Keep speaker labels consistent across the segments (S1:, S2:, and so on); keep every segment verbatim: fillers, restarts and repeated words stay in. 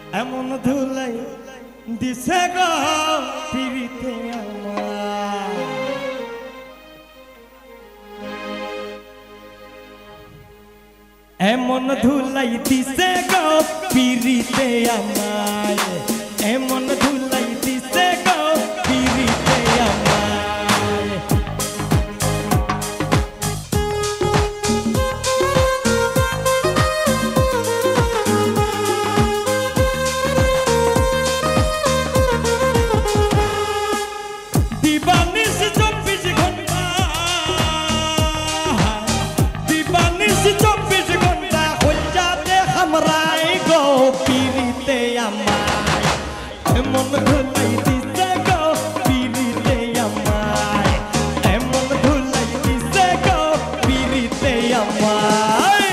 S1: এমন ধুলাই দিছে গো পিরিতে আমার এমন ধুলাই দিছে গো পিরিতে আমার এমন ধুলাই দিছে গো পিরিতে আমার এমন ধুলাই দিছে গো পিরিতে আমায় এমন ধুলাই দিছে গো পিরিতে আমায়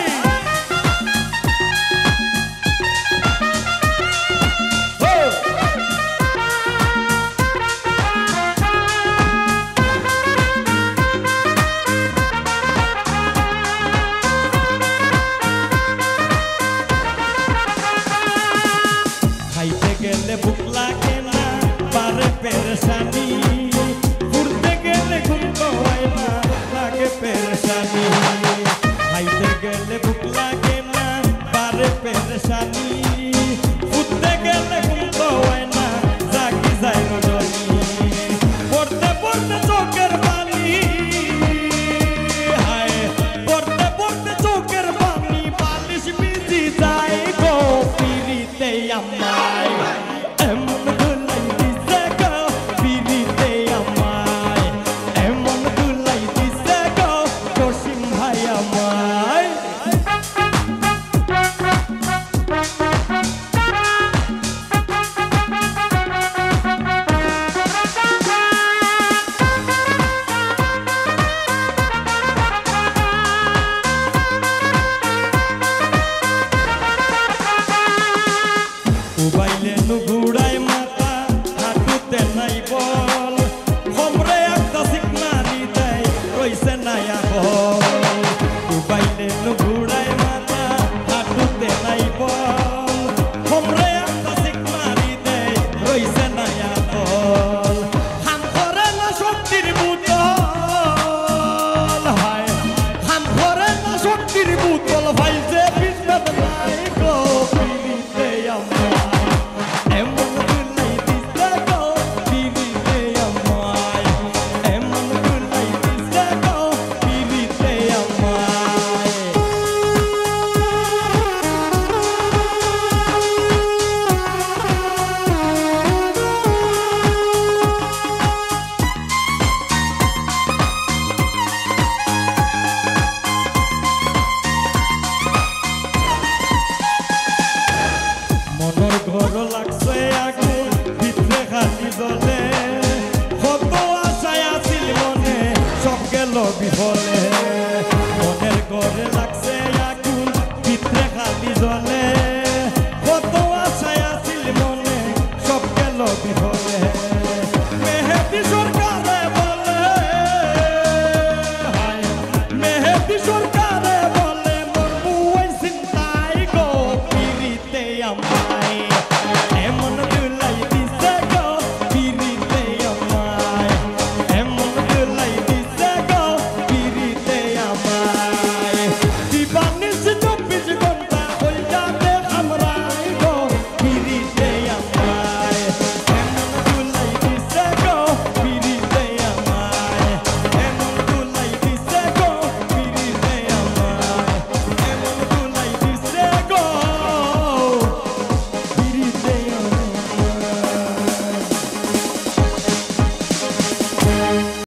S1: খাইতে গেলে ভুক লাগে না পারে পেরেশানি ঘুরতে গেলে ঘুম হয় না লাগে পেরেশানি খাইতে গেলে ভুক লাগে না পারে পেরেশানি ঘুরতে গেলে ঘুম হয় না জাগি যায় রজনী পড়তে পড়তে চোখের পানি হায় পড়তে পড়তে চোখের পানি বালিশ ভিজি যায় গো পিরিতে আমায় এমন ধুলাই দিছে গো পিরিতে আমায় এমন ধুলাই দিছে গো জসিম ভাই আমায় উবাইলে নুগুড়ায় মাথা হাঁটুতে নাই বল হোমরে একটা সিগনালি দেয় রইছে নায়া বল উবাইলে নুগুড়ায় মাথা হাঁটুতে নাই বল হোমরে একটা সিগনালি দেয় রইছে নায়া বল হাম করে না শক্তির বুতল হায় হাম করে না শক্তির বুতল ভাই যে বিষ্ণত নাই গো পিরিতে আমার মনের ঘর লাগছে আগুন ভিতরে খালি জ্বলে কত আশায় আছিল মনে সব গেল বিফলে মনের ঘরে লাগছে আগুন ভিতরে খালি জ্বলে কত আশায় আছিল মনে সব গেল বিফলে মেহেদি সরকারে বলে হায় মেহেদি সরকারে বলে মন বুয়াই চিন্তাই গো পিরিতে আমায়